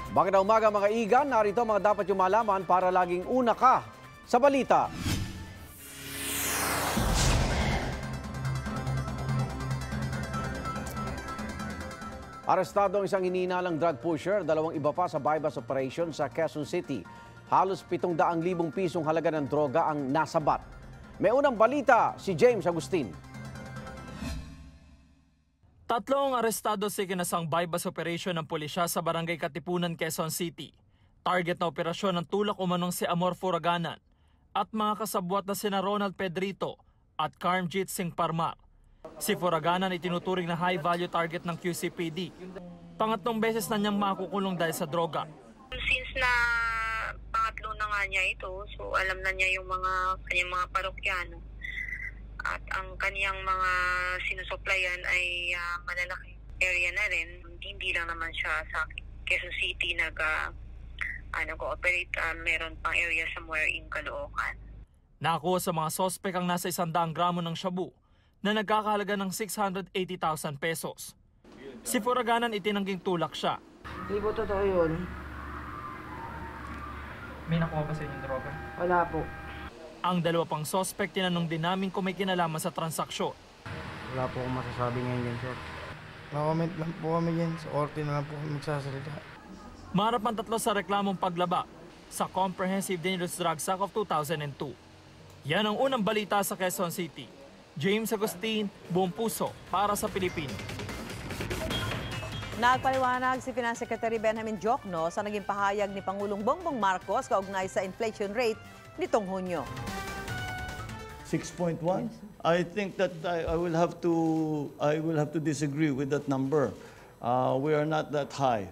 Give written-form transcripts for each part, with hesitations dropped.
Magandang umaga mga igan, narito mga dapat yung malaman para laging una ka sa balita. Arestado ang isang hinihinalang drug pusher, dalawang iba pa sa bypass operation sa Quezon City. Halos 700,000 pisong halaga ng droga ang nasabat. May unang balita si James Agustin. Tatlong arestado sa ikinasang bypass operation ng pulisya sa Barangay Katipunan, Quezon City. Target na operasyon ng tulak umanong si Amor Furaganan at mga kasabwat na sina Ronald Pedrito at Karmjit Singh Parmar. Si Furaganan ay tinuturing na high-value target ng QCPD. Pangatlong beses na niyang makukulong dahil sa droga. Since na pangatlo na nga niya ito, so alam na niya yung kanyang mga parokyano. At ang kaniyang mga sinusuplayan ay malalaki area na rin. Hindi lang naman siya sa Quezon City nag-cooperate. Meron pang area somewhere in Caloocan. Nakuha sa mga sospek ang nasa 100 gramo ng shabu na nagkakahalaga ng 680,000 pesos. Si Furaganan itinangging tulak siya. Hindi po totoo yun. May nakuha ba sa inyong droga? Wala po. Ang dalawa pang sospek tinanong din namin kung may kinalaman sa transaksyon. Wala po akong masasabi ngayon dyan, sir. Na-comment lang po kami dyan. Sa orte na lang po kami magsasalita. Maharap ang tatlo sa reklamong paglaba sa Comprehensive Dangerous Drugs Act of 2002. Yan ang unang balita sa Quezon City. James Agustin, buong puso para sa Pilipino. Nagpaliwanag si Finance Secretary Benjamin Diokno sa naging pahayag ni Pangulong Bongbong Marcos kaugnay sa inflation rate nitong Hunyo. 6.1? I think that I will have to disagree with that number. We are not that high.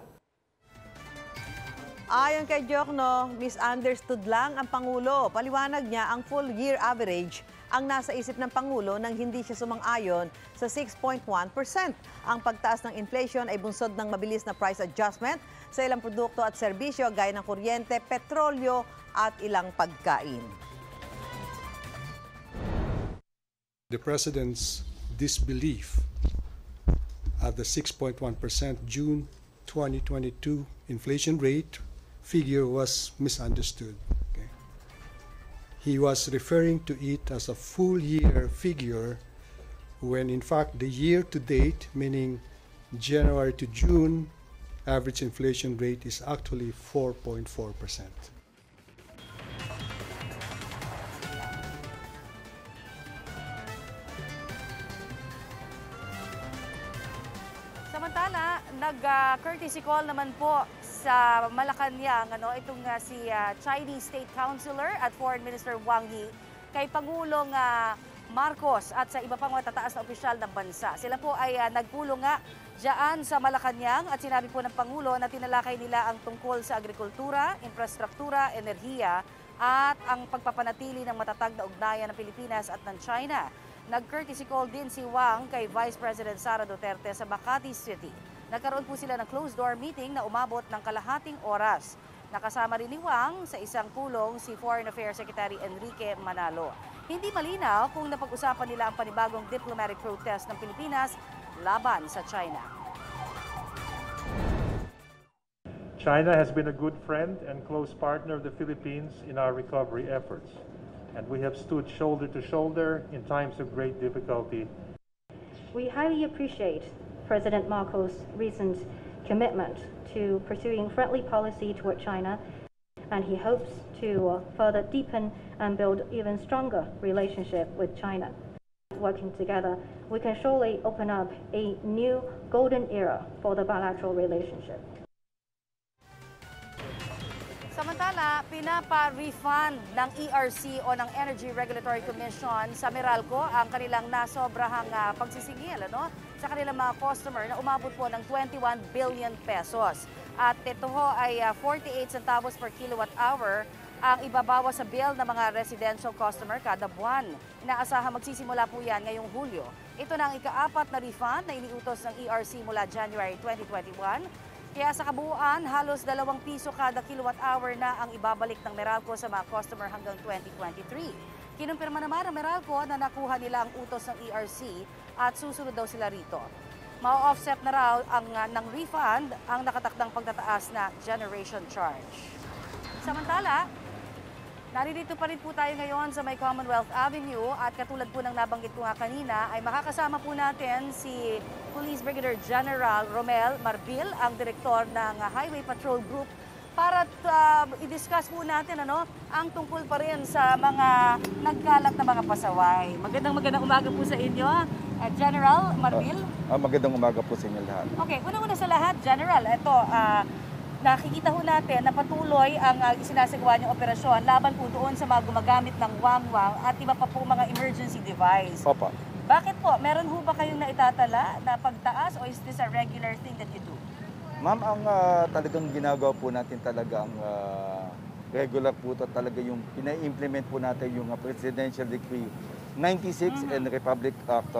Ayon kay Diokno, misunderstood lang ang Pangulo. Paliwanag niya ang full year average ang nasa isip ng Pangulo nang hindi siya sumang-ayon sa 6.1%. Ang pagtaas ng inflation ay bunsod ng mabilis na price adjustment sa ilang produkto at serbisyo gaya ng kuryente, petrolyo at ilang pagkain. The President's disbelief at the 6.1% June 2022 inflation rate figure was misunderstood. He was referring to it as a full year figure when in fact the year to date, meaning January to June, average inflation rate is actually 4.4%. Samantala, nag-courtesy call naman po sa Malacanang itong si Chinese State Councilor at Foreign Minister Wang Yi kay Pangulong Marcos at sa iba pang matataas na opisyal ng bansa. Sila po ay nagpulong nga diyan sa Malacanang at sinabi po ng Pangulo na tinalakay nila ang tungkol sa agrikultura, infrastruktura, enerhiya at ang pagpapanatili ng matatag na ugnayan ng Pilipinas at ng China. Nag-courtesy call din si Wang kay Vice President Sara Duterte sa Makati City. Nagkaroon po sila ng closed-door meeting na umabot ng kalahating oras. Nakasama rin ni Wang sa isang pulong si Foreign Affairs Secretary Enrique Manalo. Hindi malinaw kung napag-usapan nila ang panibagong diplomatic protest ng Pilipinas laban sa China. China has been a good friend and close partner of the Philippines in our recovery efforts. And we have stood shoulder to shoulder in times of great difficulty. We highly appreciate President Marcos' recent commitment to pursuing friendly policy toward China, and he hopes to further deepen and build even stronger relationship with China. Working together, we can surely open up a new golden era for the bilateral relationship. Samantala, pinapa-refund ng ERC o ng Energy Regulatory Commission sa Meralco ang kanilang nasobrahang pagsisingil sa kanilang mga customer na umabot po ng 21 billion pesos. At ito ho ay 48 centavos per kilowatt hour ang ibabawa sa bill ng mga residential customer kada buwan. Inaasahan magsisimula po yan ngayong Hulyo. Ito na ang ika-4 na refund na iniutos ng ERC mula January 2021. Kaya sa kabuuan, halos 2 piso kada kilowatt hour na ang ibabalik ng Meralco sa mga customer hanggang 2023. Kinumpirma naman ng Meralco na nakuha nila ang utos ng ERC at susunod daw sila rito. ma-offset na raw ng refund ang nakatakdang pagtataas na generation charge. Samantala, naririto pa rin po tayo ngayon sa may Commonwealth Avenue at katulad po ng nabanggit ko nga kanina ay makakasama po natin si Police Brigadier General Romel Marbil, ang direktor ng Highway Patrol Group, para i-discuss po natin ang tungkol pa rin sa mga nagkalat na mga pasaway. Magandang umaga po sa inyo, General Marbil. Magandang umaga po sa inyo lahat. Okay, una-una sa lahat, General, ito, nakikita ho natin na patuloy ang isinasagawa niyong operasyon laban po doon sa mga gumagamit ng wangwang at iba pa po mga emergency device. Opo. Bakit po? Meron ho ba kayong naitatala na pagtaas o is this a regular thing that you do? Ma'am, ang talagang ginagawa po natin talagang regular po ito talaga yung pina-implement po natin yung Presidential Decree 96 and Republic Act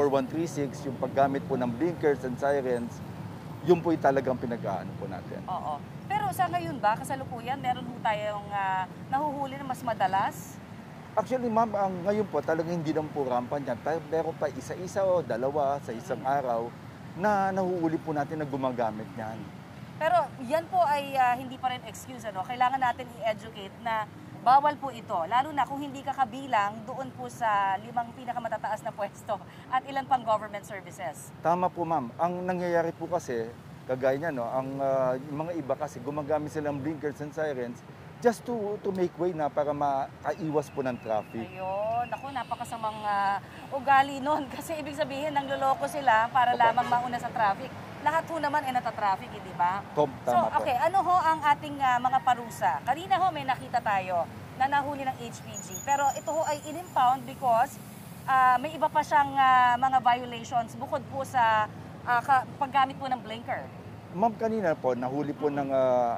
4136, yung paggamit po ng blinkers and sirens, yun po yung talagang pinag-aano po natin. Oo. Pero sa ngayon ba, kasalukuyan, meron po tayong nahuhuli na mas madalas? Actually, ma'am, ngayon po talagang hindi lang po rampant yan. Pero pa isa-isa o dalawa sa isang araw na nahuhuli po natin na gumagamit niyan. Pero yan po ay hindi pa rin excuse. Kailangan natin i-educate na bawal po ito. Lalo na kung hindi ka kabilang doon po sa 5 pinakamatataas na pwesto at ilan pang government services. Tama po, ma'am. Ang nangyayari po kasi, kagaya niya, yung mga iba kasi gumagamit silang blinkers and sirens just to make way na para makaiwas po ng traffic. Ayun, ako napakasamang ugali nun kasi ibig sabihin nangloloko sila para lamang mauna sa traffic. Lahat ho naman ay natatraffic, di ba? Tama so, okay, po. ano ho ang ating mga parusa? Kanina ho may nakita tayo na nahuli ng HPG, pero ito ho ay in-impound because may iba pa siyang mga violations bukod po sa paggamit po ng blinker. Ma'am, kanina po, nahuli po ng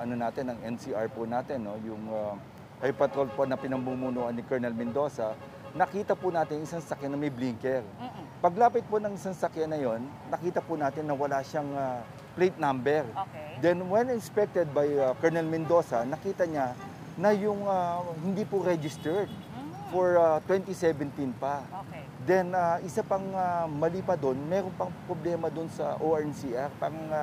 ng NCR po natin, yung Highway Patrol po na pinamumunuan ni Colonel Mendoza. Nakita po natin isang sakyan na may blinker. Paglapit po ng isang sakyan na yon, nakita po natin na wala siyang plate number. Okay. Then when inspected by Colonel Mendoza, nakita niya na yung hindi po registered for 2017 pa. Okay. Then isa pang mali pa doon, meron pang problema doon sa ORNCR,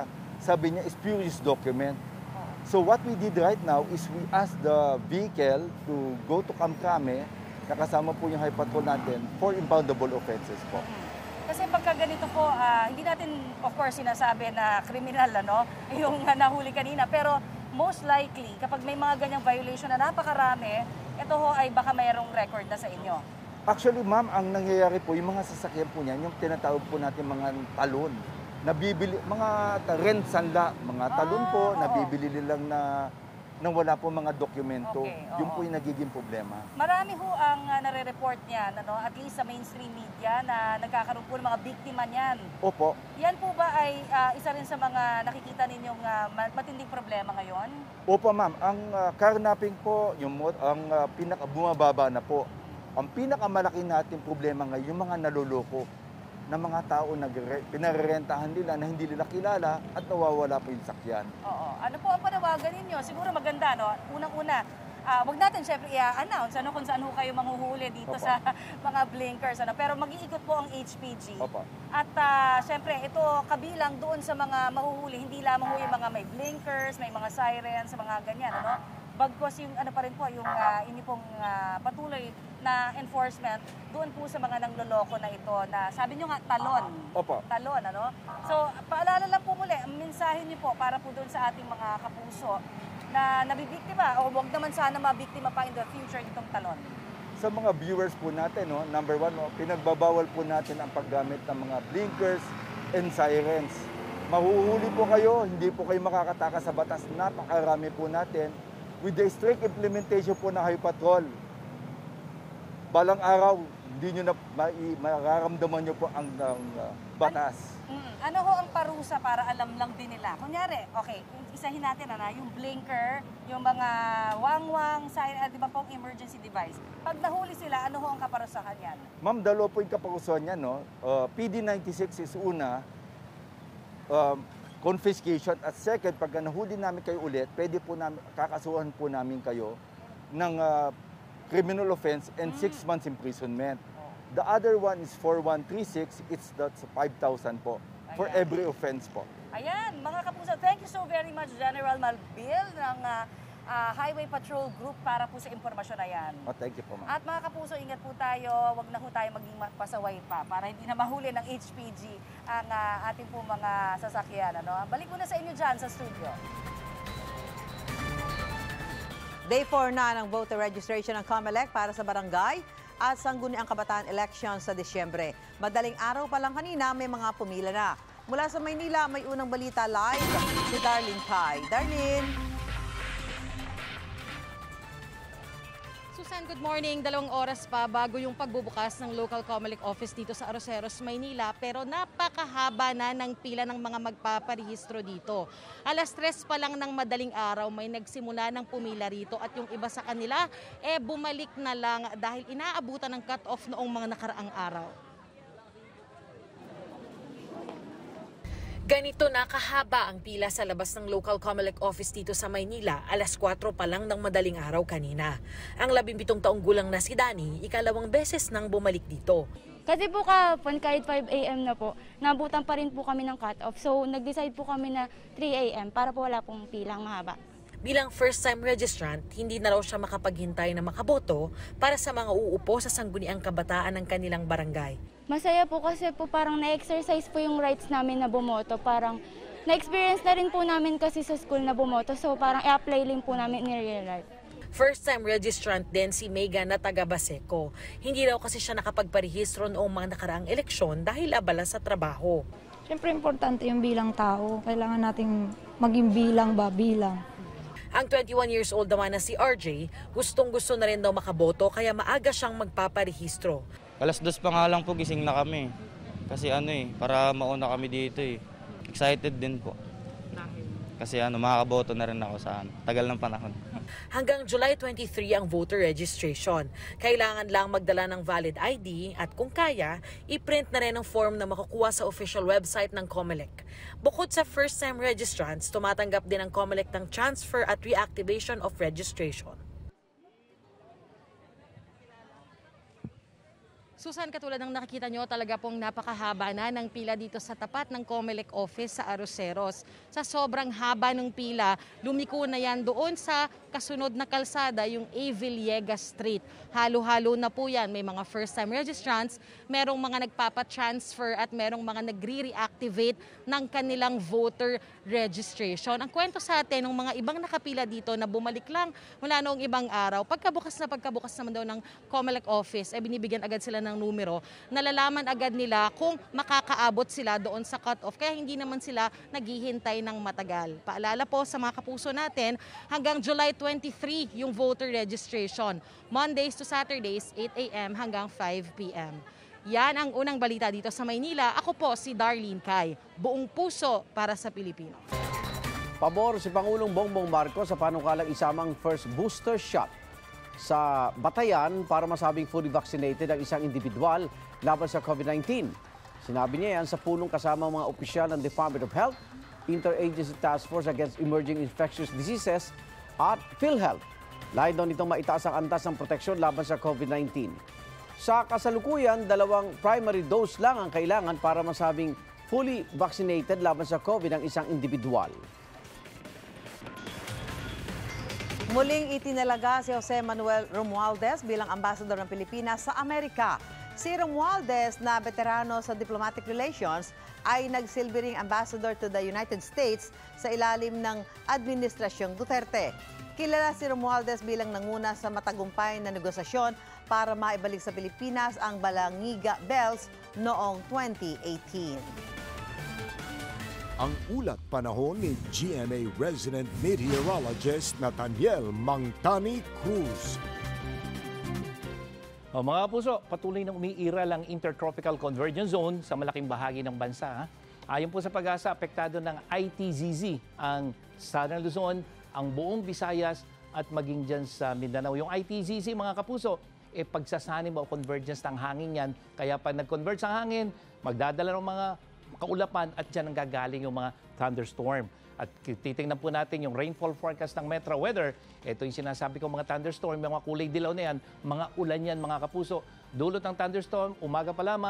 sabi niya, spurious document. So what we did right now is we asked the vehicle to go to Kamkame, nakasama po yung Highway Patrol natin, for impoundable offenses po. Kasi pagka ganito po, hindi natin of course sinasabi na kriminal yung nahuli kanina, pero most likely kapag may mga ganyang violation na napakarami, ito ho ay baka mayroong record na sa inyo. Actually, ma'am, ang nangyayari po, yung mga sasakyan po niyan, yung tinatawag po natin mga talon. Nabibili, mga rent sanla, mga talon po, nabibili nilang na wala po mga dokumento. Okay, yung po yung nagiging problema. Marami ho ang nare-report niyan, at least sa mainstream media, na nagkakaroon po ng mga biktima niyan. Opo. Yan po ba ay isa rin sa mga nakikita ninyong matinding problema ngayon? Opo, ma'am. Ang carnapping po, ang bumababa na po. Ang pinakamalaki natin problema ngayon, yung mga naluloko na mga tao na pinarerentahan nila na hindi nila kilala at nawawala po yung sakyan. Oo. Ano po ang panawagan ninyo? Siguro maganda, Unang-una, wag natin syempre i-announce kung saan ho kayo manghuhuli dito sa mga blinkers. Pero mag-iikot po ang HPG. Opo. At syempre, ito kabilang doon sa mga mahuhuli. Hindi lamang ho yung mga may blinkers, may mga sirens, mga ganyan. Bagkos yung pa rin po, yung ini pong patuloy na enforcement doon po sa mga nangloloko na ito na sabi nyo nga talon. Opo. Talon, So, paalala lang po muli, ang mensahe niyo po para po doon sa ating mga kapuso na nabibiktima o huwag naman sana mabiktima pa in the future itong talon. Sa mga viewers po natin, number one, pinagbabawal po natin ang paggamit ng mga blinkers and sirens. Mahuhuli po kayo, hindi po kayo makakatakas sa batas. Napakarami po natin. With the strict implementation po ng Highway Patrol, balang araw, hindi nyo na mararamdaman nyo po ang batas. Ano ho ang parusa para alam lang din nila? Kunyari, okay, isahin natin yung blinker, yung mga wangwang, di ba pong emergency device. Pag nahuli sila, ano ho ang kaparusahan yan? Ma'am, dalawa po yung kaparusahan yan. PD96 is una, confiscation. At second, pag nahuli namin kayo ulit, pwede po namin, kakasuhan po namin kayo ng criminal offense and 6 months imprisonment. The other one is 4136, that's 5,000 po. for every offense po. Ayan, mga kapuso, thank you so very much, General Malbil ng Highway Patrol Group para po sa impormasyon na yan. Oh, thank you po, ma'am. At mga kapuso, ingat po tayo, wag na po tayo maging pasaway pa para hindi na mahuli ng HPG ang ating po mga sasakyan. Ano? Balik ko na sa inyo dyan sa studio. Day 4 na ng voter registration ng COMELEC para sa barangay at sangguniang kabataan election sa Disyembre. Madaling araw pa lang kanina, may mga pumila na. Mula sa Maynila, may unang balita live si Darlene Kai. Darlene! Susan, good morning. 2 oras pa bago yung pagbubukas ng local COMELEC office dito sa Arroceros, Maynila. Pero napakahaba na ng pila ng mga magpaparehistro dito. 3:00 pa lang ng madaling araw may nagsimula ng pumila rito at yung iba sa kanila bumalik na lang dahil inaabutan ng cut-off noong mga nakaraang araw. Ganito na kahaba ang pila sa labas ng local COMELEC office dito sa Maynila, 4:00 pa lang ng madaling araw kanina. Ang 17 taong gulang na si Danny, ikalawang beses nang bumalik dito. Kasi po kahapon, kahit 5 a.m. na po, nabutan pa rin po kami ng cut-off. So nag-decide po kami na 3 a.m. para po wala pong pilang mahaba. Bilang first-time registrant, hindi na raw siya makapaghintay na makaboto para sa mga uupo sa sangguniang kabataan ng kanilang barangay. Masaya po kasi po parang na-exercise po yung rights namin na bumoto. Parang na-experience na rin po namin kasi sa school na bumoto. So parang i-apply lang po namin in real life. First-time registrant din si Megan na taga Baseco. Hindi raw kasi siya nakapagparehistro noong mga nakaraang eleksyon dahil abala sa trabaho. Siyempre importante yung bilang tao. Kailangan nating maging bilang. Ang 21 years old naman na si RJ, gustong-gusto na rin daw makaboto kaya maaga siyang magpaparehistro. 2:00 pa nga lang po gising na kami. Kasi para mauna kami dito Excited din po. Kasi makakaboto na rin ako sa tagal ng panahon. Hanggang July 23 ang voter registration. Kailangan lang magdala ng valid ID at kung kaya, i-print na rin ang form na makukuha sa official website ng COMELEC. Bukod sa first-time registrants, tumatanggap din ang COMELEC ng transfer at reactivation of registration. Susan, katulad ng nakikita nyo, talaga pong napakahaba na ng pila dito sa tapat ng COMELEC office sa Arroceros. Sa sobrang haba ng pila, lumiko na yan doon sa kasunod na kalsada, yung A. Villegas Street. Halo-halo na po yan. May mga first-time registrants, merong mga nagpapatransfer at merong mga nagre-reactivate ng kanilang voter registration. Ang kwento sa atin ng mga ibang nakapila dito na bumalik lang mula noong ibang araw, pagkabukas naman daw ng COMELEC office, binibigyan agad sila ng numero, nalalaman agad nila kung makakaabot sila doon sa cut-off. Kaya hindi naman sila naghihintay ng matagal. Paalala po sa mga kapuso natin, hanggang July 23 yung voter registration. Mondays to Saturdays, 8 a.m. hanggang 5 p.m. Yan ang unang balita dito sa Maynila. Ako po si Darlene Kai. Buong puso para sa Pilipino. Pabor si Pangulong Bongbong Marcos sa panukalang isamang first booster shot sa batayan para masabing fully vaccinated ang isang individual laban sa COVID-19. Sinabi niya yan sa pulong kasama mga opisyal ng Department of Health, Interagency Task Force Against Emerging Infectious Diseases at PhilHealth. Lahat daw nitong maitaas ang antas ng proteksyon laban sa COVID-19. Sa kasalukuyan, 2 primary dose lang ang kailangan para masabing fully vaccinated laban sa COVID ang isang individual. Muling itinalaga si Jose Manuel Romualdez bilang ambassador ng Pilipinas sa Amerika. Si Romualdez na veterano sa diplomatic relations ay nagsilbi ring ambassador to the United States sa ilalim ng Administrasyong Duterte. Kilala si Romualdez bilang nanguna sa matagumpay na negosasyon para maibalik sa Pilipinas ang Balangiga Bells noong 2018. Ang ulat panahon ni GMA resident meteorologist Nathaniel Mangtani Cruz. Mga puso, patuloy na umiiral ang Intertropical Convergence Zone sa malaking bahagi ng bansa. Ayon po sa pag-asa, apektado ng ITZZ ang Southern Luzon, ang buong Visayas at maging dyan sa Mindanao. Yung ITZZ, mga kapuso, pagsasanim o convergence ng hangin yan. Kaya pag nag-converge ang hangin, magdadala ng mga kaulapan at dyan ang gagaling yung mga thunderstorm. At titingnan po natin yung rainfall forecast ng Metro Weather. Ito yung sinasabi ko mga thunderstorm, yung mga kulay dilaw na yan, mga ulan yan mga kapuso. Dulot ng thunderstorm, umaga pa lamang,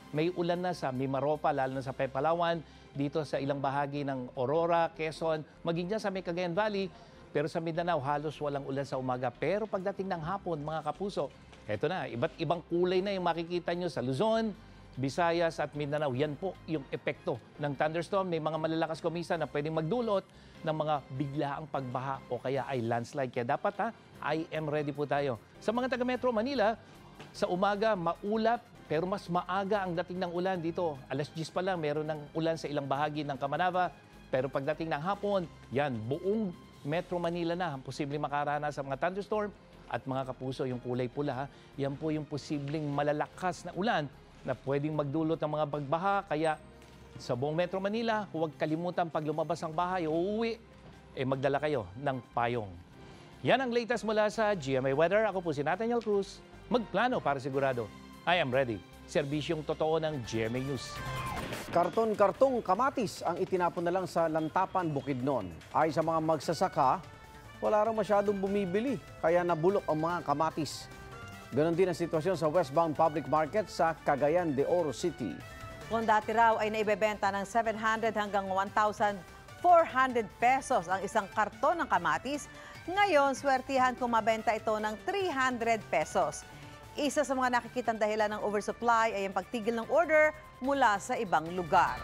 may ulan na sa Mimaropa, lalo na sa Palawan, dito sa ilang bahagi ng Aurora, Quezon, maging dyan sa may Cagayan Valley. Pero sa Mindanao, halos walang ulan sa umaga. Pero pagdating ng hapon, mga kapuso, eto na, iba't ibang kulay na yung makikita nyo sa Luzon, Visayas at Mindanao. Yan po yung epekto ng thunderstorm. May mga malalakas kumisa na pwedeng magdulot ng mga biglaang pagbaha o kaya ay landslide. Kaya dapat I am ready po tayo. Sa mga taga Metro Manila, sa umaga maulap pero mas maaga ang dating ng ulan dito. Alas 10 pa lang meron ng ulan sa ilang bahagi ng Kamanava. Pero pagdating ng hapon, yan, buong Metro Manila na ang posibleng makaranas sa mga thunderstorm. At mga kapuso, yung kulay pula, yan po yung posibleng malalakas na ulan na pwedeng magdulot ng mga pagbaha. Kaya sa buong Metro Manila, huwag kalimutan pag lumabas ang bahay o uuwi, magdala kayo ng payong. Yan ang latest mula sa GMA Weather. Ako po si Nathaniel Cruz. Magplano para sigurado. I am ready. Serbisyong totoo ng GMA News. Karton-kartong kamatis ang itinapon na lang sa Lantapan, Bukidnon. Ay sa mga magsasaka, wala raw masyadong bumibili, kaya nabulok ang mga kamatis. Ganon din ang sitwasyon sa westbound public market sa Cagayan de Oro City. Kung dati raw ay naibebenta ng 700 hanggang 1,400 pesos ang isang karton ng kamatis, ngayon swertihan kung mabenta ito ng 300 pesos. Isa sa mga nakikitang dahilan ng oversupply ay ang pagtigil ng order mula sa ibang lugar.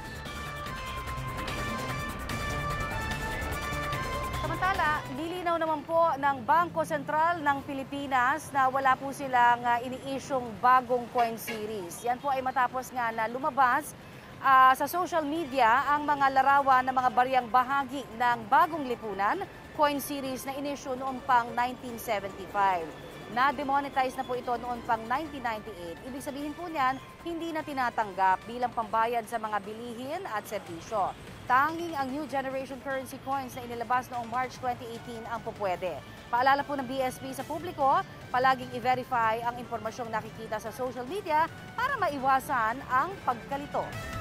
Samantala, nilinaw naman po ng Bangko Sentral ng Pilipinas na wala po silang ini-issuing bagong coin series. Yan po ay matapos nga na lumabas sa social media ang mga larawan ng mga bariyang bahagi ng bagong lipunan, coin series na in-issue noong pang 1975. Na-demonetize na po ito noon pang 1998. Ibig sabihin po niyan, hindi na tinatanggap bilang pambayad sa mga bilihin at serbisyo. Tanging ang new generation currency coins na inilabas noong March 2018 ang pupwede. Paalala po ng BSP sa publiko, palaging i-verify ang impormasyong nakikita sa social media para maiwasan ang pagkalito.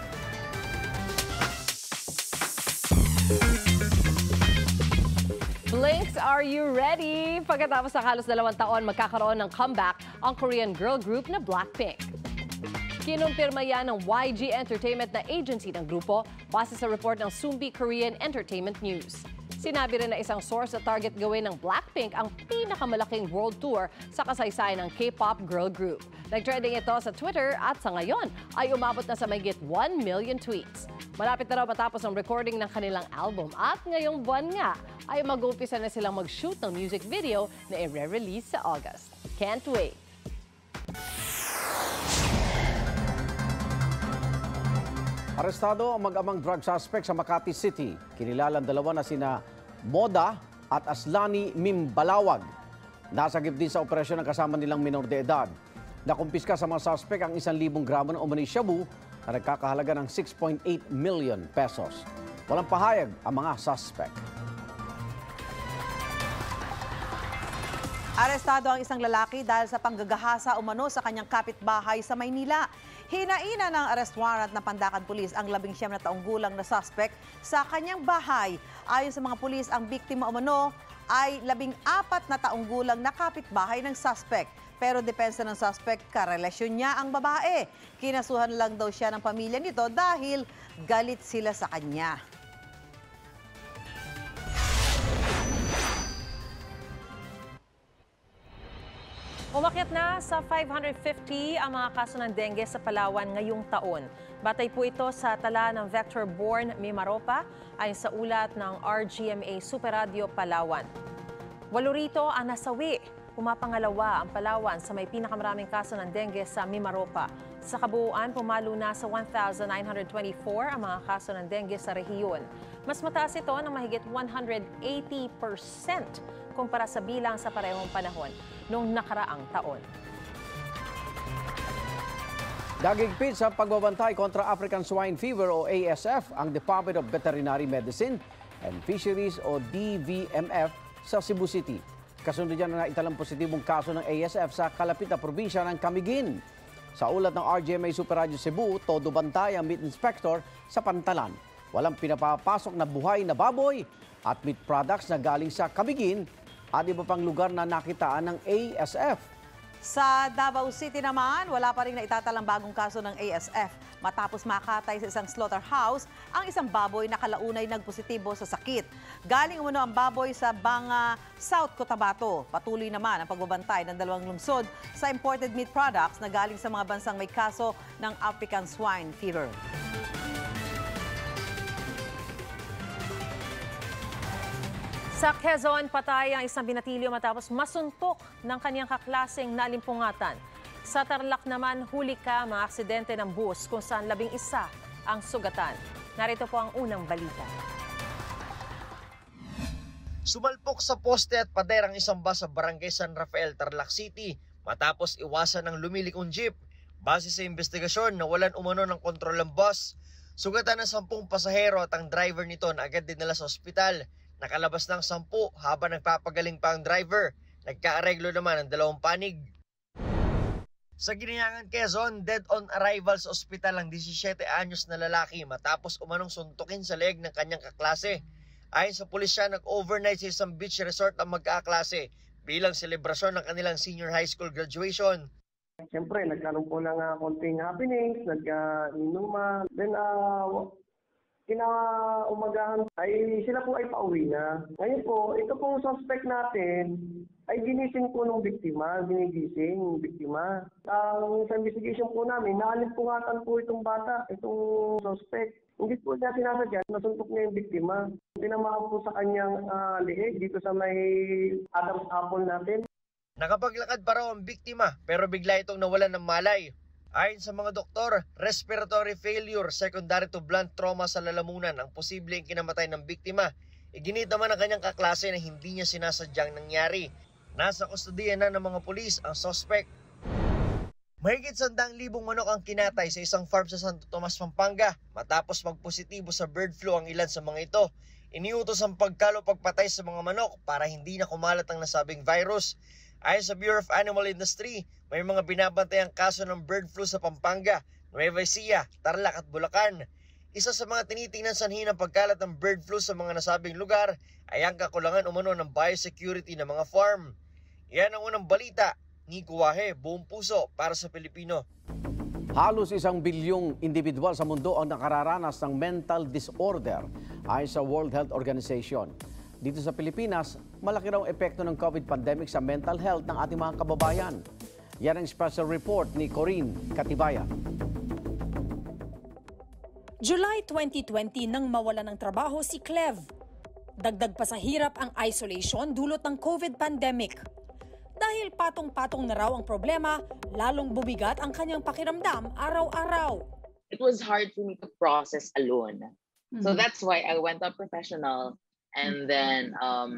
Blinks, are you ready? Pagkatapos ng halos 2 taon, magkakaroon ng comeback ang Korean girl group na Blackpink. Kinumpirma yan ng YG Entertainment na agency ng grupo base sa report ng Sumbi Korean Entertainment News. Sinabi rin na isang source na target gawin ng Blackpink ang pinakamalaking world tour sa kasaysayan ng K-pop girl group. Nag-trending ito sa Twitter at sa ngayon ay umabot na sa mahigit 1 million tweets. Malapit na raw matapos ang recording ng kanilang album at ngayong buwan nga ay mag-umpisa na silang mag-shoot ng music video na i-re-release sa August. Can't wait! Arestado ang mag-amang drug suspect sa Makati City. Kinilalang dalawa na sina Moda at Aslani Mimbalawag. Nasagip din sa operasyon ng kasama nilang minor de edad. Nakumpiska sa mga suspect ang 1,000 gramo ng umani shabu na nagkakahalaga ng 6.8 million pesos. Walang pahayag ang mga suspect. Arestado ang isang lalaki dahil sa panggagahasa umano sa kanyang kapitbahay sa Maynila. Hinaina ng arrest warrant ng Pandacan Police ang 19 na taong gulang na suspect sa kanyang bahay. Ayon sa mga pulis, ang biktima umano ay 14 na taong gulang na kapitbahay ng suspect. Pero depensa ng suspect, karelasyon niya ang babae. Kinasuhan lang daw siya ng pamilya nito dahil galit sila sa kanya. Umakyat na sa 550 ang mga kaso ng dengue sa Palawan ngayong taon. Batay po ito sa tala ng vector-borne Mimaropa ayon sa ulat ng RGMA Super Radio Palawan. 8 rito ang nasawi. Pumapangalawa ang Palawan sa may pinakamaraming kaso ng dengue sa Mimaropa. Sa kabuuan, pumalo na sa 1,924 ang mga kaso ng dengue sa rehiyon. Mas mataas ito ng mahigit 180% kumpara sa bilang sa parehong panahon noong nakaraang taon. Dagigpit sa pagbabantay kontra African Swine Fever o ASF ang Department of Veterinary Medicine and Fisheries o DVMF sa Cebu City. Kasunod dyan na naitalang positibong kaso ng ASF sa kalapit na probinsya ng Camiguin. Sa ulat ng RGMA Super Radio Cebu, todo bantay ang meat inspector sa Pantalan. Walang pinapapasok na buhay na baboy at meat products na galing sa Camiguin at iba pang lugar na nakitaan ng ASF. Sa Davao City naman, wala pa rin naitatalang bagong kaso ng ASF. Matapos makatay sa isang slaughterhouse, ang isang baboy na kalaunay nagpositibo sa sakit. Galing umano ang baboy sa Banga, South Cotabato. Patuloy naman ang pagbabantay ng 2 lungsod sa imported meat products na galing sa mga bansang may kaso ng African swine fever. Sa Quezon, patay ang isang binatilyo matapos masuntok ng kanyang kaklaseng nalimpungatan. Sa Tarlac naman, huli ka mga aksidente ng bus kung saan 11 ang sugatan. Narito po ang unang balita. Sumalpok sa poste at pader ang isang bus sa Barangay San Rafael, Tarlac City matapos iwasan ng lumilikong jeep. Base sa investigasyon, nawalan umano ng kontrol ang bus. Sugatan ng 10 pasahero at ang driver nito na agad dinala sa ospital. Nakalabas ng 10 habang nagpapagaling pa ang driver. Nagkaareglo naman ang 2 panig. Sa Ginayangan, Quezon, dead on arrival sa ospital ang 17 anyos na lalaki matapos umanong suntukin sa leeg ng kanyang kaklase. Ayon sa pulisya, nag-overnight sa isang beach resort ang magkaklase bilang selebrasyon ng kanilang senior high school graduation. Siyempre, nagkaroon po ng konting happenings, nag-inuman. Then, kinaumagahan ay sila po ay pauwi na. Ngayon po, ito pong suspect natin ay ginising po ng biktima, ginigising ng biktima. Sa investigation po namin, naalimpungatan po itong bata, itong suspect. Hindi po niya sinasadya, nasuntok niya yung biktima. Tinamaan po sa kanyang leeg dito sa may Adam's apple natin. Nakapaglakad pa raw ang biktima pero bigla itong nawalan ng malay. Ayon sa mga doktor, respiratory failure secondary to blunt trauma sa lalamunan ang posibleng kinamatay ng biktima. Iginit naman ang kanyang kaklase na hindi niya sinasadyang nangyari. Nasa kustodiya na ng mga pulis ang suspect. Mahigit 100,000 manok ang kinatay sa isang farm sa Santo Tomas, Pampanga. Matapos magpositibo sa bird flu ang ilan sa mga ito. Iniutos ang pagkalo-pagpatay sa mga manok para hindi na kumalat ang nasabing virus. Ayon sa Bureau of Animal Industry, may mga binabantay ang kaso ng bird flu sa Pampanga, Nueva Ecija, Tarlac at Bulacan. Isa sa mga tinitingnan sanhi ng pagkalat ng bird flu sa mga nasabing lugar ay ang kakulangan umano ng biosecurity ng mga farm. Yan ang unang balita. Nico Wahe, Buong Puso para sa Pilipino. Halos 1 bilyong individual sa mundo ang nakararanas ng mental disorder ayon sa World Health Organization. Dito sa Pilipinas, malaki raw epekto ng COVID pandemic sa mental health ng ating mga kababayan. Yan ang special report ni Corinne Katibaya. July 2020 nang mawala ng trabaho si Clev. Dagdag pa sa hirap ang isolation dulot ng COVID pandemic. Dahil patong-patong na raw ang problema, lalong bumigat ang kanyang pakiramdam araw-araw. It was hard for me to process alone. So that's why I went to a professional and then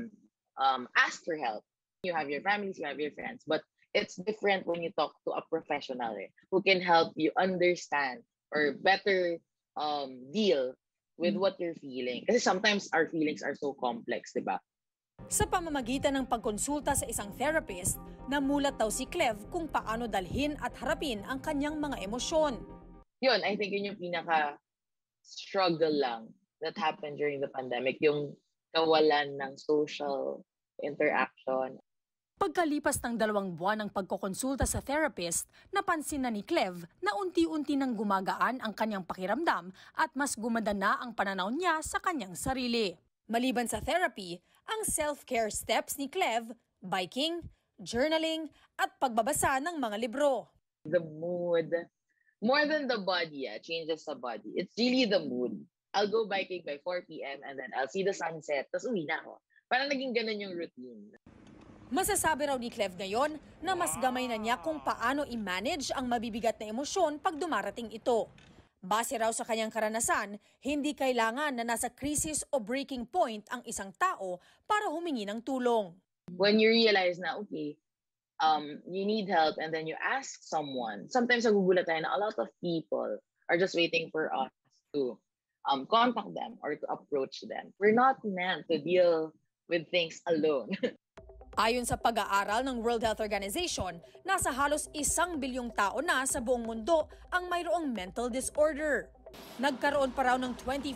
ask for help. You have your families, you have your friends, but it's different when you talk to a professional who can help you understand or better deal with what you're feeling. Kasi sometimes our feelings are so complex, diba? Sa pamamagitan ng pagkonsulta sa isang therapist, namulat daw si Clev kung paano dalhin at harapin ang kanyang mga emosyon. Yun, I think yun yung pinaka-struggle lang that happened during the pandemic, yung kawalan ng social interaction. Pagkalipas ng 2 buwan ng pagkokonsulta sa therapist, napansin na ni Clev na unti-unti nang gumagaan ang kanyang pakiramdam at mas gumanda na ang pananaw niya sa kanyang sarili. Maliban sa therapy, ang self-care steps ni Clev, biking, journaling at pagbabasa ng mga libro. The mood, more than the body, changes the body. It's really the mood. I'll go biking by 4 p.m. and then I'll see the sunset, tapos uwi na ako. Parang naging ganun yung routine. Masasabi raw ni Clev ngayon na mas gamay na niya kung paano i-manage ang mabibigat na emosyon pag dumarating ito. Base raw sa kanyang karanasan, hindi kailangan na nasa crisis o breaking point ang isang tao para humingi ng tulong. When you realize na, okay, you need help and then you ask someone, sometimes nagugulat tayo na a lot of people are just waiting for us to contact them or to approach them. We're not meant to deal with things alone. Ayon sa pag-aaral ng World Health Organization, nasa halos 1 bilyong tao na sa buong mundo ang mayroong mental disorder. Nagkaroon pa raw ng 25%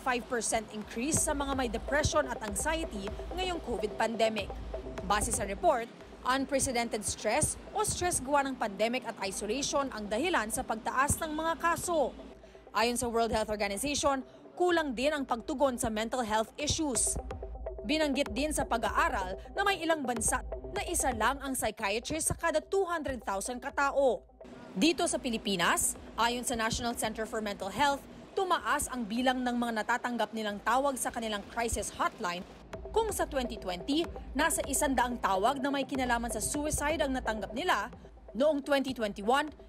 increase sa mga may depression at anxiety ngayong COVID pandemic. Base sa report, Unprecedented stress o stress gawa ng pandemic at isolation ang dahilan sa pagtaas ng mga kaso. Ayon sa World Health Organization, kulang din ang pagtugon sa mental health issues. Binanggit din sa pag-aaral na may ilang bansa na isa lang ang psychiatrist sa kada 200,000 katao. Dito sa Pilipinas, ayon sa National Center for Mental Health, tumaas ang bilang ng mga natatanggap nilang tawag sa kanilang crisis hotline. Kung sa 2020, nasa 100 tawag na may kinalaman sa suicide ang natanggap nila, noong 2021,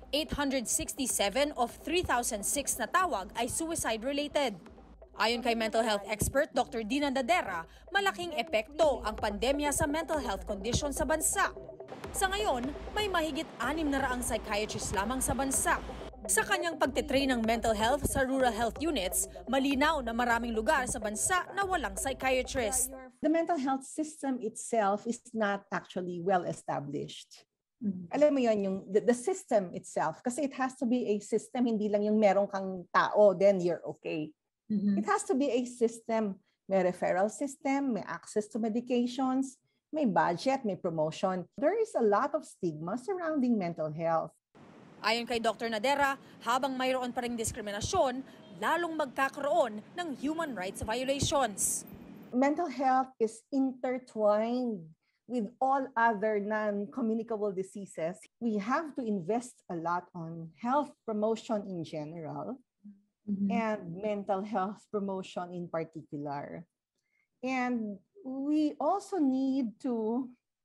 867 of 3,006 na tawag ay suicide-related. Ayon kay mental health expert Dr. Dina Dadera, malaking epekto ang pandemya sa mental health condition sa bansa. Sa ngayon, may mahigit 600 psychiatrists lamang sa bansa. Sa kanyang pagtitrain ng mental health sa rural health units, malinaw na maraming lugar sa bansa na walang psychiatrist. The mental health system itself is not actually well established. Alam mo yun, yung the system itself, kasi it has to be a system, hindi lang yung meron kang tao, then you're okay. It has to be a system. May referral system, may access to medications, may budget, may promotion. There is a lot of stigma surrounding mental health. Ayon kay Dr. Nadera, habang mayroon pa ring diskriminasyon, lalong magkakaroon ng human rights violations. Mental health is intertwined with all other non-communicable diseases. We have to invest a lot on health promotion in general and mental health promotion in particular. And we also need to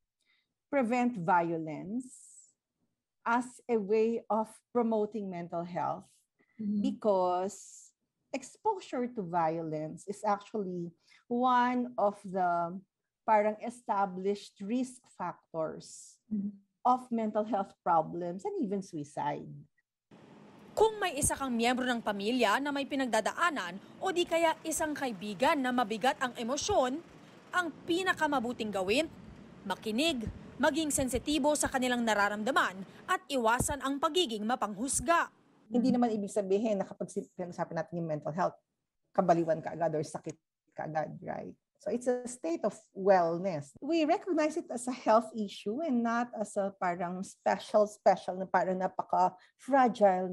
prevent violence as a way of promoting mental health because exposure to violence is actually one of the parang established risk factors of mental health problems and even suicide. Kung may isa kang miyembro ng pamilya na may pinagdadaanan o di kaya isang kaibigan na mabigat ang emosyon, ang pinakamabuting gawin, makinig, maging sensitibo sa kanilang nararamdaman at iwasan ang pagiging mapanghusga. Hindi naman ibig sabihin na kapag pinag-usapan natin yung mental health, kabaliwan ka agad or sakit ka agad, right? So it's a state of wellness. We recognize it as a health issue and not as a parang special na parang napaka-fragile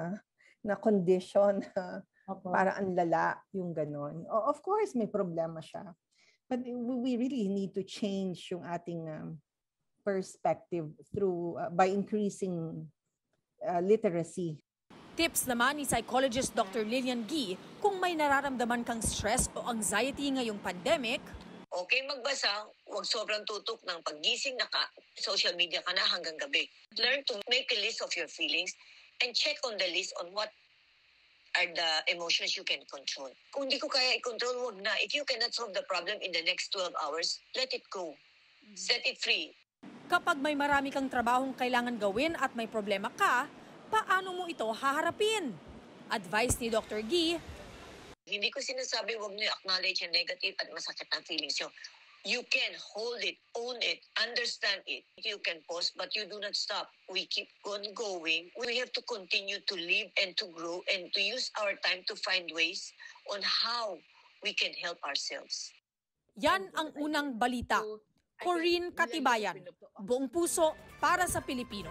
na condition, parang ang lala yung ganon. Of course, may problema siya. But we really need to change yung ating perspective through by increasing literacy. Tips naman ni psychologist Dr. Lillian Gee, kung may nararamdaman kang stress o anxiety ngayong pandemic, okay magbasa, huwag sobrang tutok ng paggising na social media ka na hanggang gabi. Learn to make a list of your feelings and check on the list on what are the emotions you can control. Kung hindi ko kaya i-control, huwag na. If you cannot solve the problem in the next 12 hours, let it go. Set it free. Kapag may marami kang trabahong kailangan gawin at may problema ka, paano mo ito haharapin? Advice ni Dr. Gee, hindi ko sinasabi huwag niyo acknowledge yung negative at masakit ang feelings nyo. You can hold it, own it, understand it. You can pause, but you do not stop. We keep on going. We have to continue to live and to grow and to use our time to find ways on how we can help ourselves. Yan ang unang balita. Corinne Katibayan, buong puso para sa Pilipino.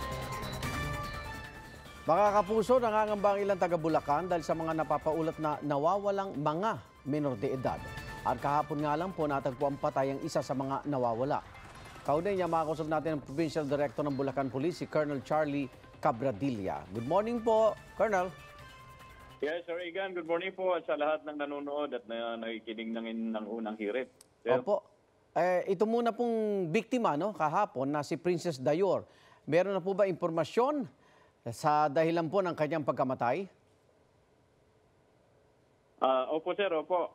Mga kapuso, nangangamba ang ilang taga Bulacan dahil sa mga napapaulat na nawawalang mga menor de edad. At kahapon nga lang po natagpuan patay ang isa sa mga nawawala. Kaugnay niya, makakusap natin ang Provincial Director ng Bulacan Police, si Colonel Charlie Cabradilla. Good morning po, Colonel. Yes, Sir Egan. Good morning po at sa lahat ng nanonood at nakikinig ng unang hirit. Sir. Opo. Ito muna pong biktima kahapon na si Princess Dayor. Meron na po ba impormasyon sa dahilan po ng kanyang pagkamatay? Opo sir, opo.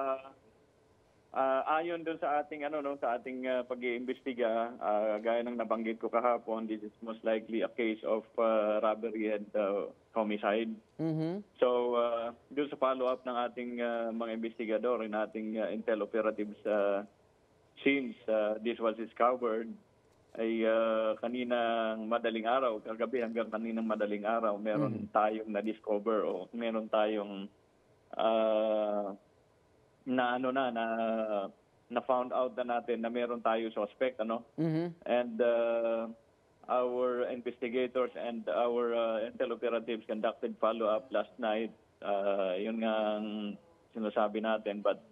Ayon doon sa ating sa ating pag-iimbestiga, gaya ng nabanggit ko kahapon, this is most likely a case of robbery and homicide. So doon sa follow-up ng ating mga investigador in ating intel operatives, since this was discovered, ay kaninang madaling araw, kagabi hanggang kaninang madaling araw, meron tayong na-discover o meron tayong na na-found out na natin na meron tayo suspect, ano? And our investigators and our intel operatives conducted follow-up last night. Yun nga ang sinasabi natin. But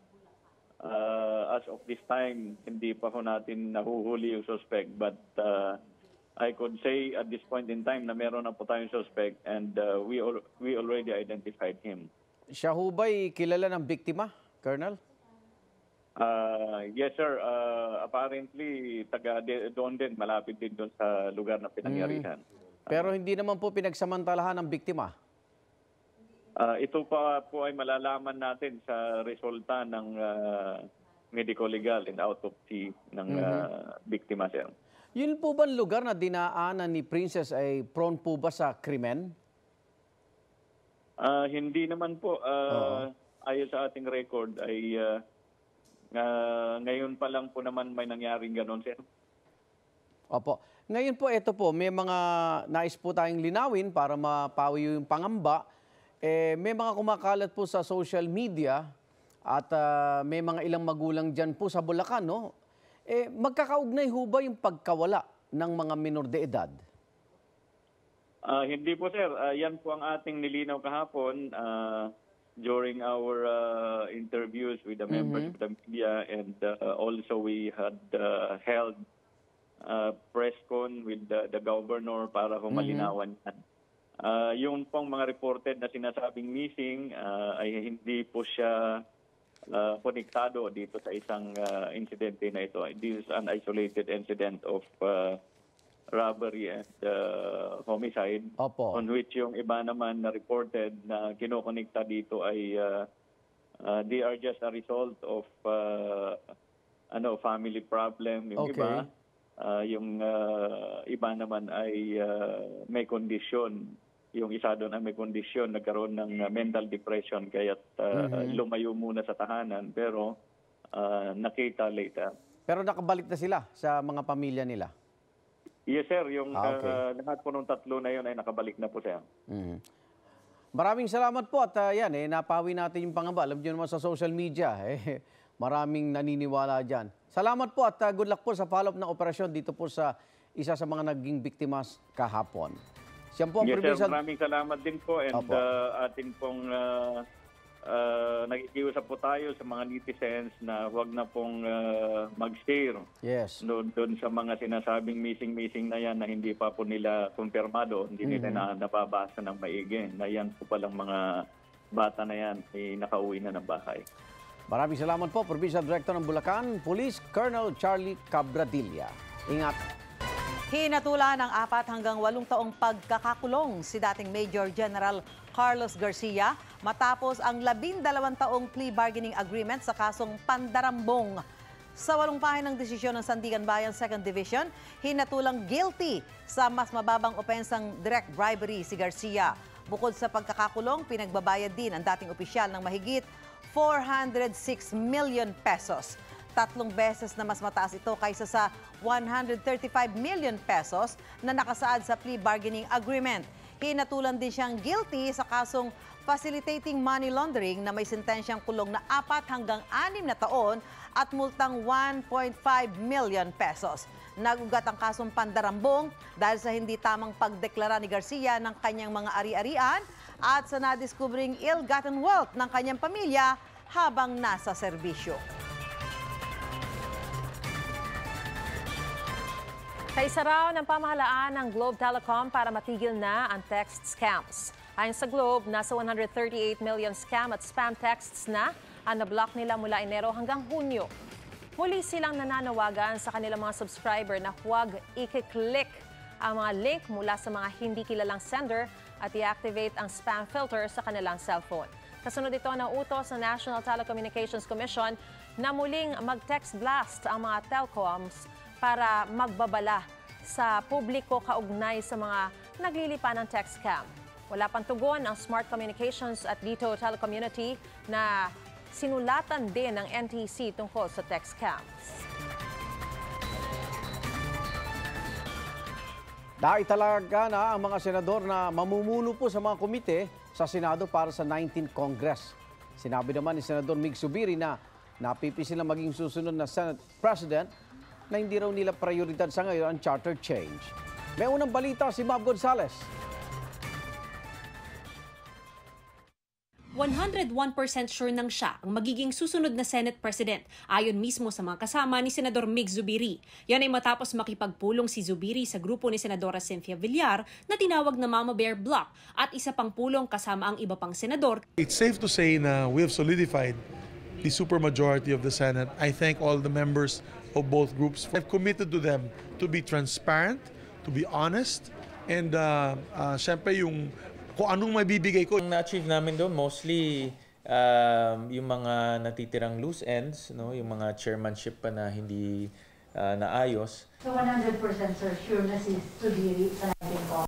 as of this time, hindi pa ko natin nahuhuli yung suspect. But I could say at this point in time na meron na po tayong suspect and we already identified him. Siya ho ba'y kilala ng biktima, Colonel? Yes, sir. Apparently, doon din, malapit din doon sa lugar na pinangyarihan. Pero hindi naman po pinagsamantalahan ng biktima? Ito pa po ay malalaman natin sa resulta ng medico-legal and autopsy ng biktima, sir. Yun po ba lugar na dinaanan ni Princess ay prone po ba sa krimen? Hindi naman po. Ayon sa ating record ay ngayon pa lang po naman may nangyaring ganon, sir. Opo. Ngayon po, ito po, may mga nais po tayong linawin para mapawi yung pangamba. May mga kumakalat po sa social media at may mga ilang magulang dyan po sa Bulacan, no? Magkakaugnay ho ba yung pagkawala ng mga minor de edad? Hindi po, sir. Yan po ang ating nilinaw kahapon during our interviews with the members of the media, and also we had held press con with the governor para humalinawan yan. Yung pong mga reported na sinasabing missing ay hindi po siya konektado dito sa isang insidente na ito. This is an isolated incident of robbery and homicide. Opo. On which yung iba naman na reported na kinokonekta dito ay they are just a result of family problem. Yung iba, yung iba naman ay may kondisyon. Yung isa doon ay may kondisyon, nagkaroon ng mental depression kaya't lumayo muna sa tahanan pero nakita later. Pero nakabalik na sila sa mga pamilya nila? Yes, sir. Yung lahat po ng tatlo na yun ay nakabalik na po, sir. Maraming salamat po at napawi natin yung pangamba. Alam niyo naman sa social media, maraming naniniwala dyan. Salamat po at good luck po sa follow-up ng operasyon dito po sa isa sa mga naging biktima kahapon. Siya po ang yes, sir. Maraming salamat din po and atin pong nakikiusap po tayo sa mga netizens na huwag na pong mag-share doon sa mga sinasabing missing na yan na hindi pa po nila kumpirmado, hindi nila napabasa ng maigi. Na yan po palang mga bata na yan ay nakauwi na ng bahay. Maraming salamat po, Provincial Director ng Bulacan, Police Colonel Charlie Cabradilla. Ingat. Hinatulan ng 4 hanggang 8 taong pagkakakulong si dating Major General Carlos Garcia matapos ang 12 taong plea bargaining agreement sa kasong pandarambong. Sa 8 pahinang desisyon ng Sandigan Bayan 2nd Division, hinatulang guilty sa mas mababang opensang direct bribery si Garcia. Bukod sa pagkakakulong, pinagbabayad din ang dating opisyal ng mahigit 406 million pesos. 3 beses na mas mataas ito kaysa sa 135 million pesos na nakasaad sa plea bargaining agreement. Hinatulan din siyang guilty sa kasong facilitating money laundering na may sentensyang kulong na 4 hanggang 6 na taon at multang 1.5 million pesos. Nagugat ang kasong pandarambong dahil sa hindi tamang pagdeklara ni Garcia ng kanyang mga ari-arian at sa nadiskubring ill-gotten wealth ng kanyang pamilya habang nasa serbisyo. Kaisa raw ng pamahalaan ng Globe Telecom para matigil na ang text scams. Ayon sa Globe, nasa 138 million scam at spam texts na ang na-block nila mula Enero hanggang Hunyo. Muli silang nananawagan sa kanilang mga subscriber na huwag i-click ang mga link mula sa mga hindi kilalang sender at i-activate ang spam filter sa kanilang cellphone. Kasunod ito ng utos ng National Telecommunications Commission na muling mag-text blast ang mga telecoms para magbabala sa publiko kaugnay sa mga naglilipan ng text scam. Wala pang tugon ang Smart Communications at Dito Telecommunity na sinulatan din ng NTC tungkol sa text scams. Naitalaga na ang mga senador na mamumuno po sa mga komite sa Senado para sa 19th Congress. Sinabi naman ni Senador Mig Zubiri na Napipi sila maging susunod na Senate President na hindi raw nila prioridad sa ngayon ang charter change. May unang balita si Bob Gonzales. 101% sure nang siya ang magiging susunod na Senate President ayon mismo sa mga kasama ni Senador Mig Zubiri. Yan ay matapos makipagpulong si Zubiri sa grupo ni Senadora Cynthia Villar na tinawag na Mama Bear Block at isa pang pulong kasama ang iba pang senador. It's safe to say na we have solidified the supermajority of the Senate. I thank all the members of both groups. I've committed to them to be transparent, to be honest, and syempre yung kung anong mabibigay ko. Ang na-achieve namin doon mostly yung mga natitirang loose ends, no? Yung mga chairmanship pa na hindi naayos. So 100% sure na si Zubiri sa natin ko?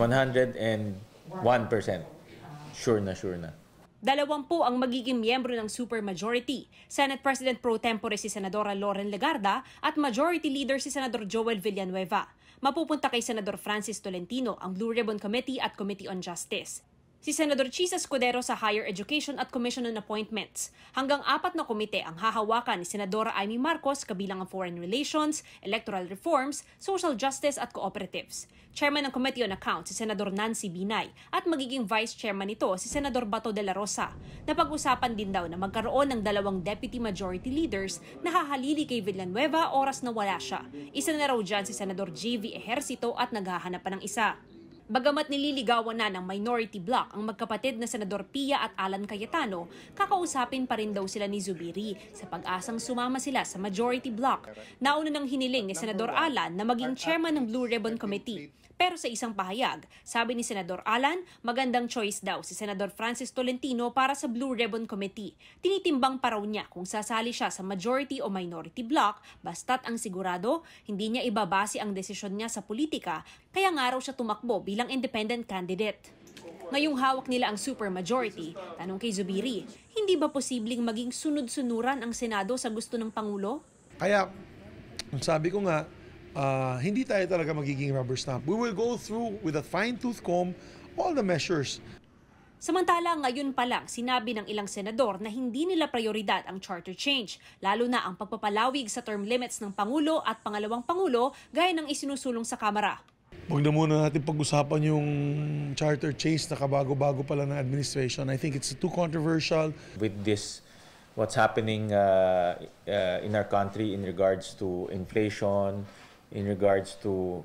101%. Sure na. 20 ang magiging miyembro ng supermajority. Senate President pro tempore si Senadora Loren Legarda at Majority Leader si Senador Joel Villanueva. Mapupunta kay Senador Francis Tolentino ang Blue Ribbon Committee at Committee on Justice. Si Senador Chisa Escudero sa Higher Education at Commission on Appointments. Hanggang 4 na komite ang hahawakan ni Senadora Amy Marcos kabilang ang Foreign Relations, Electoral Reforms, Social Justice at Cooperatives. Chairman ng Committee on Accounts si Senador Nancy Binay at magiging Vice Chairman nito si Senador Bato de la Rosa. Napag-usapan din daw na magkaroon ng 2 Deputy Majority Leaders na hahalili kay Villanueva oras na wala siya. Isa na raw dyan si Senador G.V. Ejercito at naghahanap pa ng isa. Bagamat nililigawan na ng minority bloc ang magkapatid na Senador Pia at Alan Cayetano, kakausapin pa rin daw sila ni Zubiri sa pag-asang sumama sila sa majority bloc. Nauna nang hiniling ni Senador Alan na maging chairman ng Blue Ribbon Committee. Pero sa isang pahayag, sabi ni Senador Alan, magandang choice daw si Senador Francis Tolentino para sa Blue Ribbon Committee. Tinitimbang pa raw niya kung sasali siya sa majority o minority bloc, basta't ang sigurado, hindi niya ibabase ang desisyon niya sa politika, kaya nga raw siya tumakbo bilang independent candidate. Ngayong hawak nila ang supermajority, tanong kay Zubiri, hindi ba posibleng maging sunod-sunuran ang Senado sa gusto ng Pangulo? Kaya, sabi ko nga, hindi tayo talaga magiging rubber stamp. We will go through with a fine-tooth comb all the measures. Samantala, ngayon pa lang, sinabi ng ilang senador na hindi nila prioridad ang charter change, lalo na ang pagpapalawig sa term limits ng Pangulo at pangalawang Pangulo gaya ng isinusulong sa Kamara. Huwag na muna natin pag-usapan yung charter change na kabago-bago pala ng administration. I think it's too controversial. With this, what's happening in our country in regards to inflation, in regards to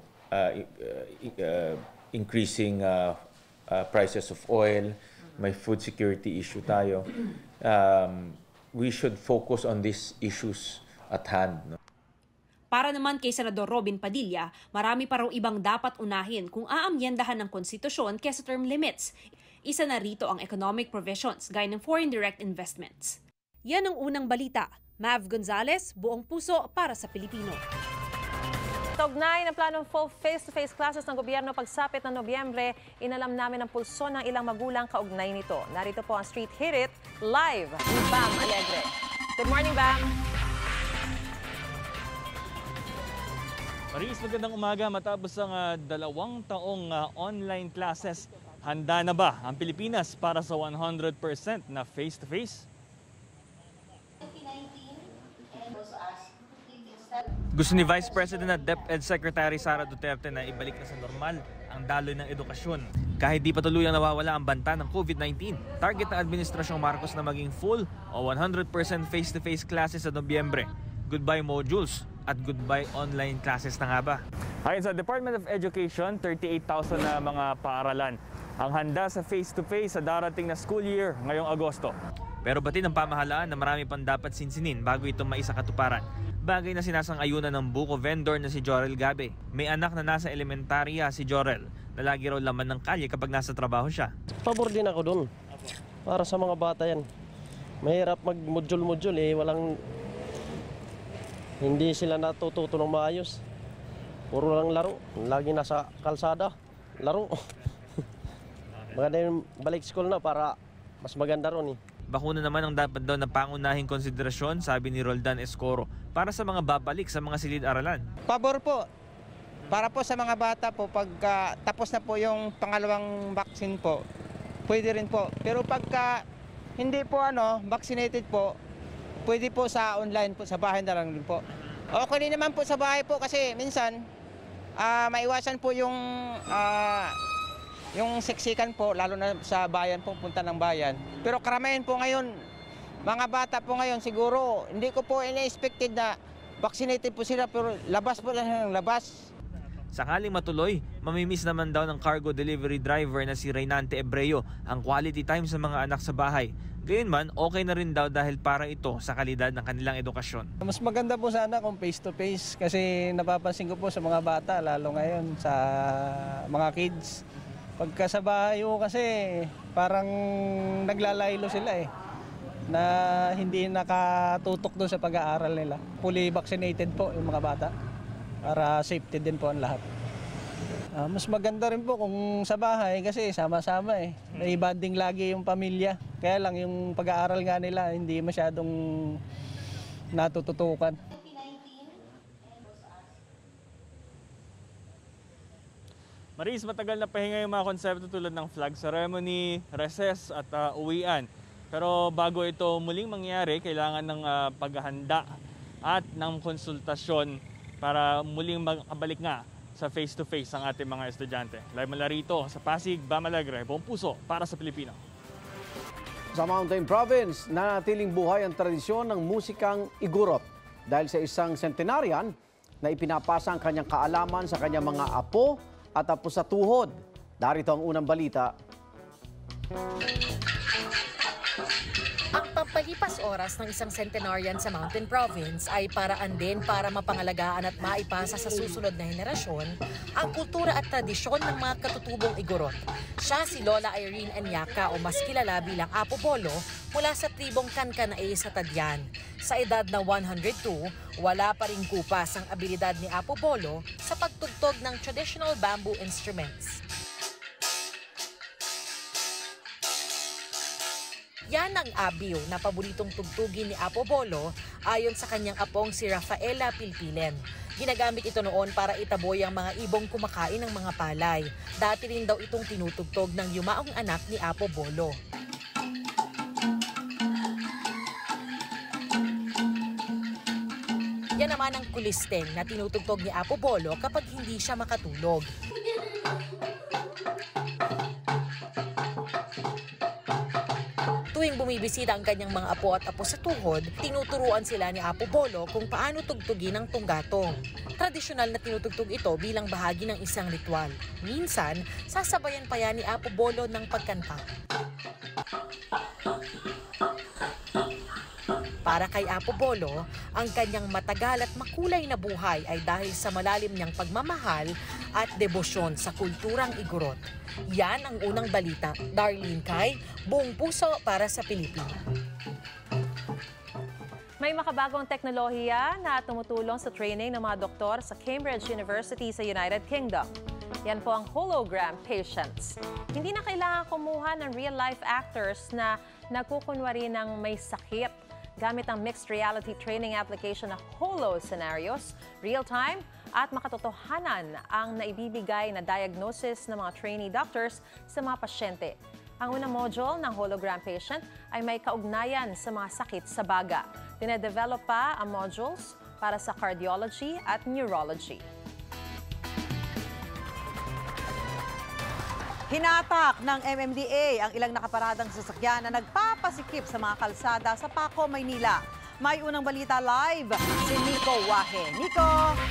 increasing prices of oil, may food security issue tayo. We should focus on these issues at hand. No? Para naman kay Senador Robin Padilla, marami pa raw ibang dapat unahin kung aamyendahan ng konstitusyon kaysa term limits. Isa na rito ang economic provisions gaya ng foreign direct investments. Yan ang unang balita. Mav Gonzales, Buong Puso para sa Pilipino. Kaugnay ng planong full face-to-face classes ng gobyerno pagsapit ng Nobyembre, inalam namin ang pulso ng ilang magulang kaugnay nito. Narito po ang Street Hit It live ni Bam Alegre. Good morning, Bam! Maris, magandang umaga. Matapos ang 2 taong online classes, handa na ba ang Pilipinas para sa 100% na face-to-face? Gusto ni Vice President at DepEd Secretary Sara Duterte na ibalik na sa normal ang daloy ng edukasyon. Kahit di patuluyang nawawala ang banta ng COVID-19, target ng Administrasyong Marcos na maging full o 100% face-to-face classes sa Nobyembre. Goodbye modules at goodbye online classes na nga ba? Ayon sa Department of Education, 38,000 na mga paaralan ang handa sa face-to-face sa darating na school year ngayong Agosto. Pero batid ng pamahalaan na marami pang dapat sinsinin bago ito maisakatuparan. Bagay na sinasang-ayunan ng buko vendor na si Jorel Gabe. May anak na nasa elementarya si Jorel na lagi raw laman ng kalye kapag nasa trabaho siya. Pabor din ako doon. Para sa mga bata yan. Mahirap mag-module-module eh. Hindi sila natututo ng maayos. Puro lang laro. Lagi nasa kalsada. Laro. Maganda yung balik school na para mas maganda ron eh. Bakuna naman ang dapat daw na pangunahing konsiderasyon, sabi ni Roldan Escoro, para sa mga babalik sa mga silid-aralan. Pabor po. Para po sa mga bata po, pagka tapos na po yung pangalawang vaccine po, pwede rin po. Pero pagka hindi po vaccinated po, pwede po sa online po, sa bahay na lang din po. Okay din naman po sa bahay po kasi minsan maiwasan po yung siksikan po, lalo na sa bayan po, punta ng bayan. Pero karamihan po ngayon, mga bata po ngayon siguro, hindi ko po ina-expected na vaccinated po sila pero labas po lang ng labas. Sakaling matuloy, mamimiss naman daw ng cargo delivery driver na si Reynante Ebreo ang quality time sa mga anak sa bahay. Gayunman, okay na rin daw dahil para ito sa kalidad ng kanilang edukasyon. Mas maganda po sana kung face-to-face kasi napapansin ko po sa mga bata, lalo ngayon sa mga kids. Pagka sa bahay po kasi parang naglalaylo sila na hindi nakatutok doon sa pag-aaral nila. Fully vaccinated po yung mga bata para safety din po ang lahat. Mas maganda rin po kung sa bahay kasi sama-sama May bonding lagi yung pamilya. Kaya lang yung pag-aaral nga nila hindi masyadong natututukan. Maris, matagal na pahinga yung mga konsepto tulad ng flag ceremony, recess at uwian. Pero bago ito muling mangyari, kailangan ng paghahanda at ng konsultasyon para muling makabalik nga sa face-to-face ang ating mga estudyante. Live mula rito sa Pasig, Bamalegre, buong puso para sa Pilipino. Sa Mountain Province, nanatiling buhay ang tradisyon ng musikang igurot dahil sa isang centenarian na ipinapasa ang kanyang kaalaman sa kanyang mga apo at apo sa tuhod. Darito ang unang balita. Ang pampalipas oras ng isang centenarian sa Mountain Province ay paraan din para mapangalagaan at maipasa sa susunod na henerasyon ang kultura at tradisyon ng mga katutubong igorot. Siya si Lola Irene Anyaka o mas kilala bilang Apo Bolo mula sa tribong Kankanaey sa Tadyan. Sa edad na 102, wala pa ring kupas ang abilidad ni Apo Bolo sa pagtugtog ng traditional bamboo instruments. Yan ang abiw na paboritong tugtugin ni Apo Bolo ayon sa kanyang apong si Rafaela Pilpilen. Ginagamit ito noon para itaboy ang mga ibong kumakain ng mga palay. Dati rin daw itong tinutugtog ng yumaong anak ni Apo Bolo. Yan naman ang kulisteng na tinutugtog ni Apo Bolo kapag hindi siya makatulog. Tuwing bumibisita ang kanyang mga apo at apo sa tuhod, tinuturuan sila ni Apo Bolo kung paano tugtugin ang tunggatong. Tradisyonal na tinutugtog ito bilang bahagi ng isang ritual. Minsan, sasabayan pa yan ni Apo Bolo ng pagkanta. Para kay Apo Bolo, ang kanyang matagal at makulay na buhay ay dahil sa malalim niyang pagmamahal at debosyon sa kulturang igorot. Yan ang unang balita. Darlene Kai, buong puso para sa Pilipino. May makabagong teknolohiya na tumutulong sa training ng mga doktor sa Cambridge University sa United Kingdom. Yan po ang hologram patients. Hindi na kailangan kumuha ng real-life actors na nagkukunwari ng may sakit. Gamit ang mixed reality training application na Holo Scenarios, real-time at makatotohanan ang naibibigay na diagnosis ng mga trainee doctors sa mga pasyente. Ang unang module ng hologram patient ay may kaugnayan sa mga sakit sa baga. Dinedevelop pa ang modules para sa cardiology at neurology. Hinatak ng MMDA ang ilang nakaparadang sasakyan na nagpapasikip sa mga kalsada sa Paco, Maynila. May unang balita live si Nico Wahe. Nico!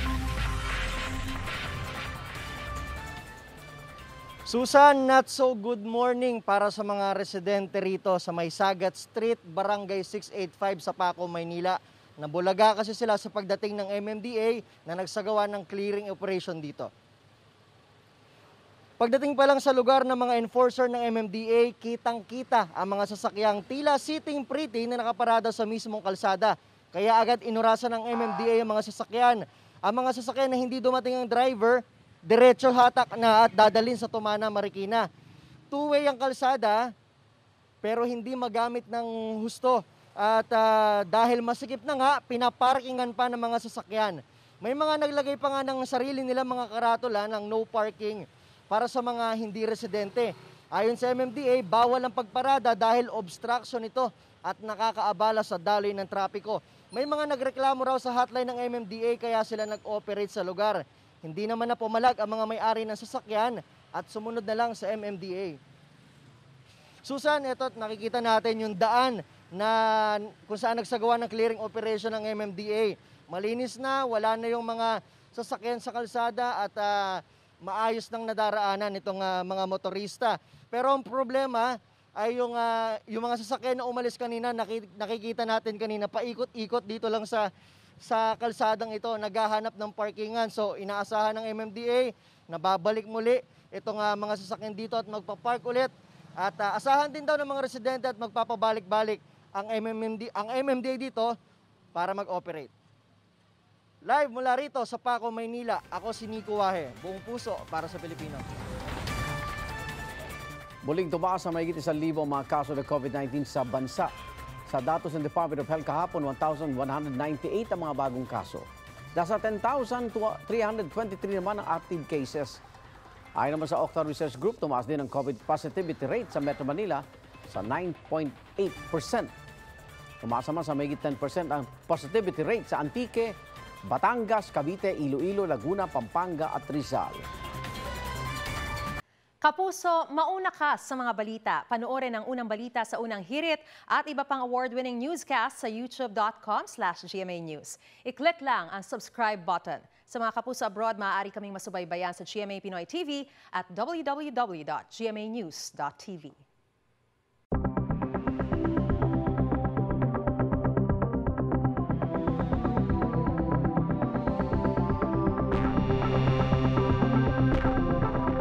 Susan, not so good morning para sa mga residente rito sa Maysagat Street, Barangay 685 sa Paco, Maynila. Nabulaga kasi sila sa pagdating ng MMDA na nagsagawa ng clearing operation dito. Pagdating pa lang sa lugar ng mga enforcer ng MMDA, kitang-kita ang mga sasakyang tila sitting pretty na nakaparada sa mismong kalsada. Kaya agad inurasan ng MMDA ang mga sasakyan. Ang mga sasakyan na hindi dumating ang driver, diretso hatak na at dadalhin sa Tumana, Marikina. Two-way ang kalsada, pero hindi magamit ng husto. At dahil masikip na nga, pinaparkingan pa ng mga sasakyan. May mga naglagay pa nga ng sarili nila mga karatula ng no parking para sa mga hindi residente. Ayon sa MMDA, bawal ang pagparada dahil obstruction ito at nakakaabala sa daloy ng trapiko. May mga nagreklamo raw sa hotline ng MMDA kaya sila nag-operate sa lugar. Hindi naman na pumalag ang mga may-ari ng sasakyan at sumunod na lang sa MMDA. Susan, ito nakikita natin yung daan na kung saan nagsagawa ng clearing operation ng MMDA. Malinis na, wala na yung mga sasakyan sa kalsada at maayos nang nadaraanan itong mga motorista. Pero ang problema ay yung mga sasakyan na umalis kanina, nakikita natin kanina, paikot-ikot dito lang sa kalsadang ito, naghahanap ng parkingan. So inaasahan ng MMDA na babalik muli itong mga sasakyan dito at magpapark ulit. At asahan din daw ng mga residente at magpapabalik-balik ang MMDA dito para mag-operate. Live mula rito sa Paco, Maynila, ako si Nico Wahe, buong puso para sa Pilipino. Muling tumaas sa mahigit 1,000 mga kaso ng COVID-19 sa bansa. Sa datos ng Department of Health kahapon, 1,198 ang mga bagong kaso. Nasa 10,323 naman ang active cases. Ayon naman sa Octa Research Group, tumaas din ang COVID positivity rate sa Metro Manila sa 9.8%. Tumaas naman sa mahigit 10% ang positivity rate sa Antique, Batangas, Cavite, Iloilo, Laguna, Pampanga at Rizal. Kapuso, mauna ka sa mga balita. Panoorin ang unang balita sa unang hirit at iba pang award-winning newscast sa youtube.com/GMA News. I-click lang ang subscribe button. Sa mga kapuso abroad, maaari kaming masubaybayan sa GMA Pinoy TV at www.gmanews.tv.